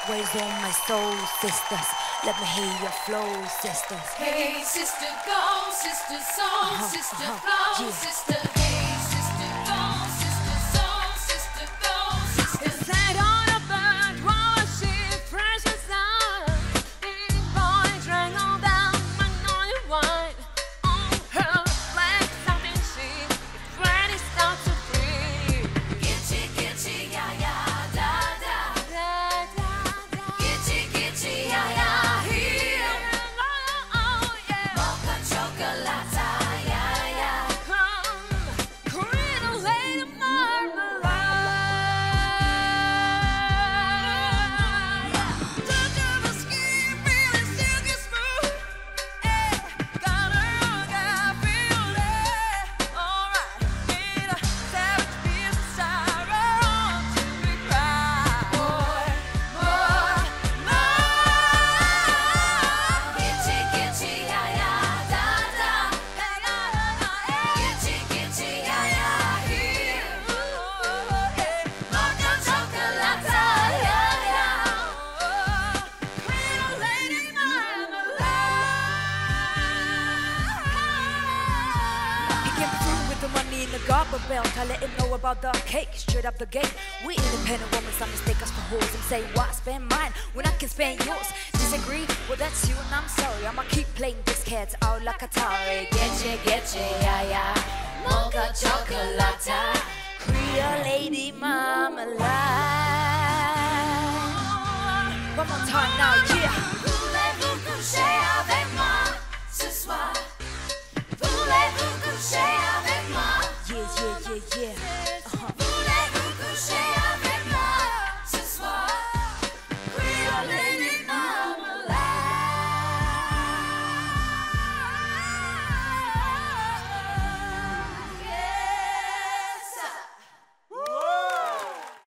Waves on my soul, sisters. Let me hear your flow, sisters. Hey, sister, go, sister, soul, sister, flow, yeah. sister. Hey, sister, go, sister, soul, sister, go, sister. Inside on a bird, washing precious sun. Big boy drank all down magnolia wine. On her black satin sheet, it's ready start to free. Gitchy, yeah, yeah, da, da. Da, da, da. Gitchy, yeah, yeah, here. Oh, yeah. Mocha chocolate, yeah, yeah. Cream lady marmalade. Touch of the skin, feeling silky smooth. Hey, got feel it. Alright, need a savage piece of sorrow to be cried. More. Gitchy, yeah, yeah, da, da. Gitchy, yeah, yeah, here. Mocha chocolate, yeah, yeah. Cream lady marmalade. He came through with the money in the garbage belt. I let him know about the cake straight up the gate. We independent women, some mistake us for hoes and say, why spend mine when I can spend yours? Disagree? Well, that's you, and I'm sorry. I'ma keep playing this cat out like Atari. Gitchy, yeah, yeah. Mocha chocolate. Creole lady marmalade. One more time now, yeah.